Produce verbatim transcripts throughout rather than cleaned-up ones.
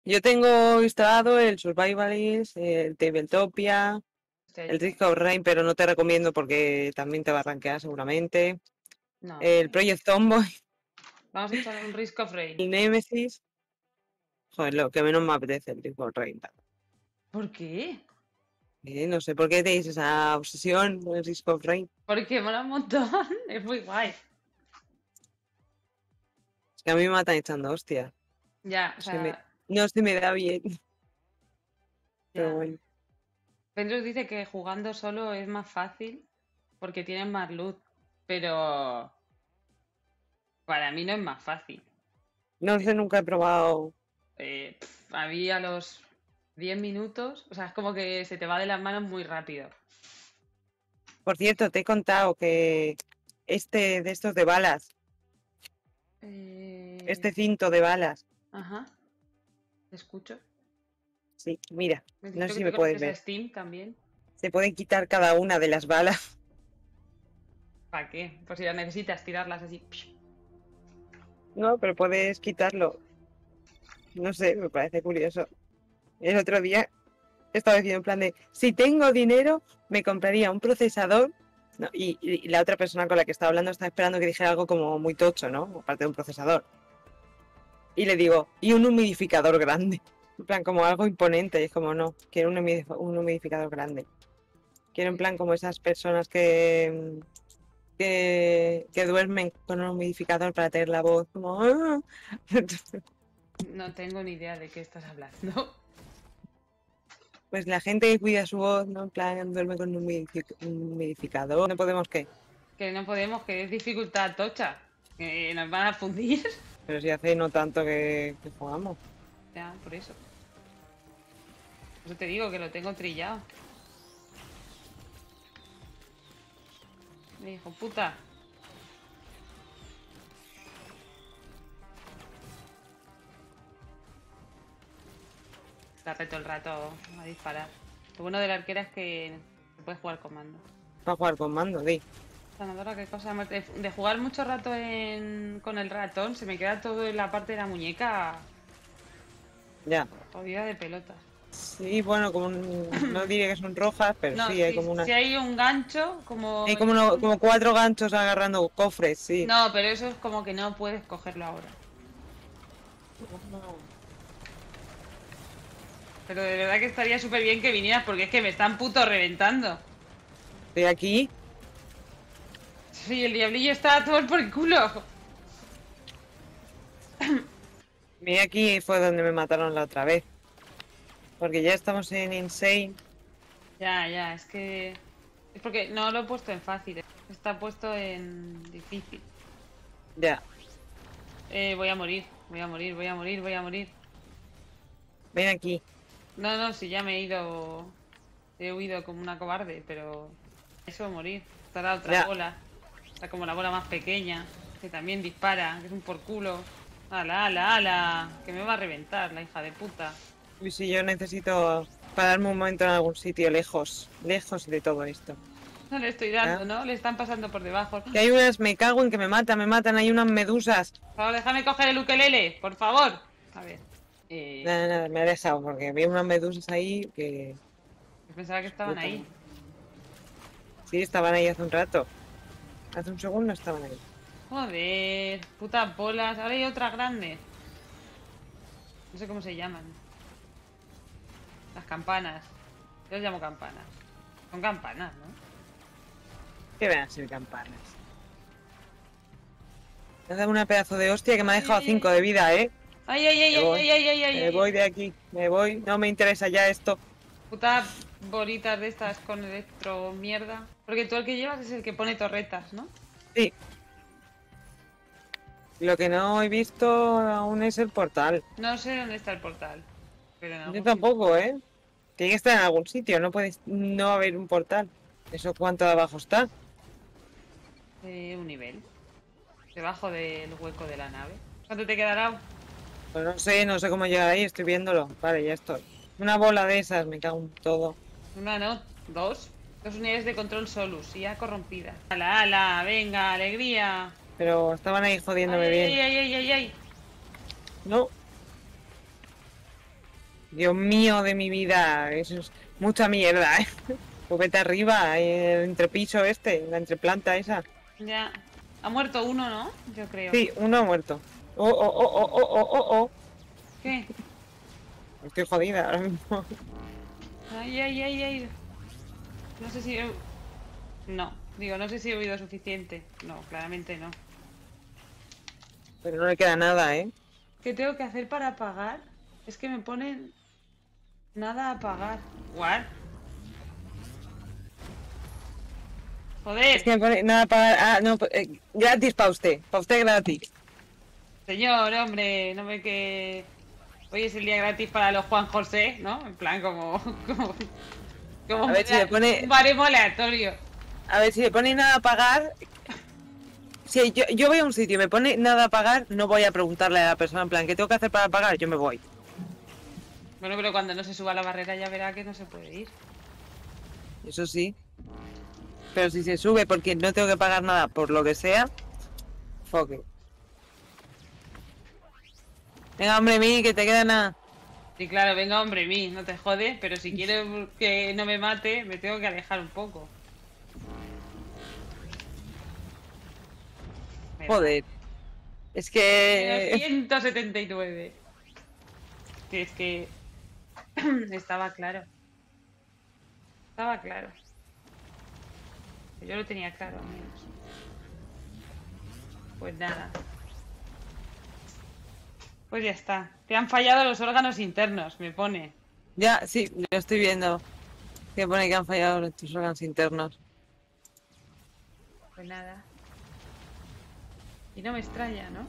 Yo tengo instalado el Survivalist, el Tabletopia, Hostia, el Risk of Rain, pero no te recomiendo porque también te va a rankear seguramente. no, El hombre. Project Zomboid, Vamos a echar un Risk of Rain. el Nemesis. Joder, lo que menos me apetece el Risk of Rain. ¿Por qué? Eh, no sé por qué tenéis esa obsesión con el Risk of Rain. Porque mola un montón. Es muy guay. Es que a mí me matan echando hostias. Ya, o Se me... sea, No se me da bien, pero ya. bueno. Pendrus dice que jugando solo es más fácil porque tienen más loot. Pero para mí no es más fácil. No sé, Eh, nunca he probado. eh, pf, a mí a los diez minutos, o sea, es como que se te va de las manos muy rápido. Por cierto, te he contado que este de estos de balas, Eh, este cinto de balas, ajá, te escucho. sí, mira, Me has no dicho sé que si te me puedes conectes a ver. Steam también. Se pueden quitar cada una de las balas. ¿Para qué? Pues si las necesitas, tirarlas así. No, pero puedes quitarlo. No sé, me parece curioso. El otro día estaba diciendo en plan de, si tengo dinero, me compraría un procesador. No, y, y la otra persona con la que estaba hablando estaba esperando que dijera algo como muy tocho, ¿no? Aparte de un procesador. Y le digo, y un humidificador grande. En plan, como algo imponente. Y es como, no, quiero un, humidif- un humidificador grande. Quiero en plan como esas personas que, que, que duermen con un humidificador para tener la voz como... "Ah". No tengo ni idea de qué estás hablando. Pues la gente que cuida su voz, ¿no? En plan, duerme con un humidific- un humidificador. No podemos qué. Que no podemos, que es dificultad tocha. Que nos van a fundir. Pero si hace no tanto que, que jugamos. Ya, por eso. Por eso te digo que lo tengo trillado. Me dijo, puta. Está todo el rato a disparar. Lo bueno de la arquera es que se puede jugar con mando. Para jugar con mando, di. Sanadora, qué cosa. De, de jugar mucho rato en- con el ratón, se me queda todo en la parte de la muñeca Ya. jodida de pelotas. Sí, bueno, como un- no diría que son rojas, pero No, sí, hay si, como una. si hay un gancho, Hay como como, en uno- un... como cuatro ganchos agarrando cofres, sí. No, pero eso es como que no puedes cogerlo ahora. Pero de verdad que estaría súper bien que vinieras porque es que me están puto reventando. Estoy aquí. Sí, el diablillo está a todo por el culo. Mira, aquí fue donde me mataron la otra vez. Porque ya estamos en Insane. Ya, ya, es que... Es porque no lo he puesto en fácil, eh. Está puesto en difícil. Ya. Eh, voy a morir, voy a morir, voy a morir, voy a morir. Ven aquí. No, no, si ya me he ido... He huido como una cobarde, pero... Eso, morir. Está la otra Ya. bola. Está como la bola más pequeña, que también dispara, que es un por culo. ¡Hala, hala, hala! Que me va a reventar, la hija de puta. Y si yo necesito pararme un momento en algún sitio lejos. Lejos de todo esto. No le estoy ¿Ah? dando, ¿no? Le están pasando por debajo. Que hay unas, me cago en que me matan, me matan, hay unas medusas. Por favor, déjame coger el ukelele, por favor. A ver. Eh, Nada, nada, me ha dejado porque había unas medusas ahí que... yo pensaba que estaban Puta ahí. madre. Sí, estaban ahí hace un rato. Hace un segundo estaban ahí. Joder, putas bolas. Ahora hay otras grandes. No sé cómo se llaman. Las campanas. Yo las llamo campanas. Son campanas, ¿no? Que van a ser campanas. Me ha dado una pedazo de hostia que me ha Ay, dejado ay, cinco ay. de vida, ¿eh? Ay, ay, ay, Me ay, voy. ay, ay, ay, ay, Me ay. voy de aquí. Me voy. No me interesa ya esto. Putas bolitas de estas con electro mierda. Porque tú el que llevas es el que pone torretas, ¿no? Sí. Lo que no he visto aún es el portal. No sé dónde está el portal. Pero en Yo algún sitio. tampoco, ¿eh? Tiene que estar en algún sitio. No puedes no haber un portal. ¿Eso cuánto de abajo está? Eh, un nivel. Debajo del hueco de la nave. ¿Cuánto te quedará? Pues no sé, no sé cómo llegar ahí. Estoy viéndolo. Vale, ya estoy. Una bola de esas, me cago en todo. Una, no, dos. Dos unidades de control Solus, ya corrompida. ¡Hala, hala! ¡Venga, alegría! Pero estaban ahí ¡Ay, jodiéndome ay, bien. ay, ay, ay, ay! Ay, No, Dios mío de mi vida, eso es mucha mierda, ¿eh? Pues vete arriba, el entrepiso este, la entreplanta esa. Ya. Ha muerto uno, ¿no? Yo creo. Sí, uno ha muerto. Oh, oh, oh, oh, oh, oh, oh, oh. ¿Qué? Estoy jodida ahora mismo. Ay, ay, ay, ay. No sé si... he- No. Digo, no sé si he oído suficiente. No, claramente no. Pero no le queda nada, ¿eh? ¿Qué tengo que hacer para pagar? Es que me ponen nada a pagar. ¿What? Es Joder, que me pone nada para... Ah, no, eh, gratis para usted. Para usted gratis. señor, hombre, no ve que hoy es el día gratis para los Juan José, ¿no? En plan, como, como, como A un ver si le un pone... baremo aleatorio. A ver si le pone nada a pagar. Si yo, yo voy a un sitio y me pone nada a pagar, no voy a preguntarle a la persona en plan, ¿qué tengo que hacer para pagar? Yo me voy. Bueno, pero cuando no se suba la barrera ya verá que no se puede ir. Eso sí. Pero si se sube porque no tengo que pagar nada por lo que sea, fuck it. Venga, hombre, mi, que te queda nada. Sí, claro, venga, hombre, mí, no te jodes, pero si quiero que no me mate, me tengo que alejar un poco. Mira, Joder. Es menos que... ciento setenta y nueve. Que es que estaba claro. Estaba claro. Yo lo tenía claro, al menos. Pues nada. Pues ya está. Te han fallado los órganos internos, me pone. Ya, sí, lo estoy viendo. Que pone que han fallado tus órganos internos. Pues nada. Y no me extraña, ¿no?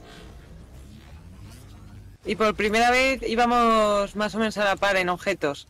Y por primera vez íbamos más o menos a la par en objetos.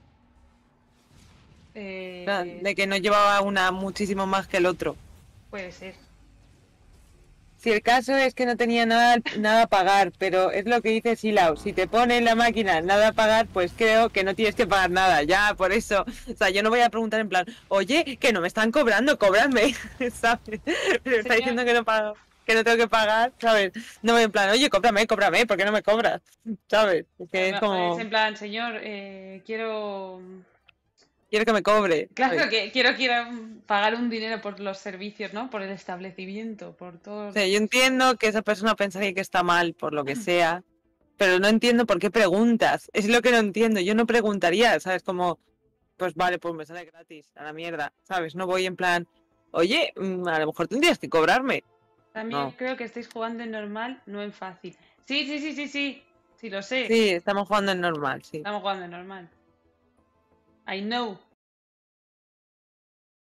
Eh, De que no llevaba una muchísimo más que el otro. puede ser. Si el caso es que no tenía nada, nada a pagar, pero es lo que dice Silao. Si te pone en la máquina nada a pagar, pues creo que no tienes que pagar nada. Ya, por eso. O sea, yo no voy a preguntar en plan, oye, que no me están cobrando, cóbrame. ¿Sabes? Pero está Señor, diciendo que no pago, que no tengo que pagar, ¿sabes? No voy en plan, oye, cóbrame, cóbrame, ¿por qué no me cobras? ¿Sabes? Es que es es como, en plan, señor, eh, quiero... quiero que me cobre. Claro ¿sabes? que quiero, quiero pagar un dinero por los servicios, ¿no? Por el establecimiento, por O todo. sea, yo entiendo que esa persona pensaría que está mal por lo que sea, pero no entiendo por qué preguntas. Es lo que no entiendo. Yo no preguntaría, ¿sabes? Como, pues vale, pues me sale gratis, a la mierda, ¿sabes? No voy en plan, oye, mm, a lo mejor tendrías que cobrarme. También No. creo que estáis jugando en normal, no en fácil. Sí, sí, sí, sí, sí. Sí, lo sé. Sí, estamos jugando en normal, sí. Estamos jugando en normal. I know.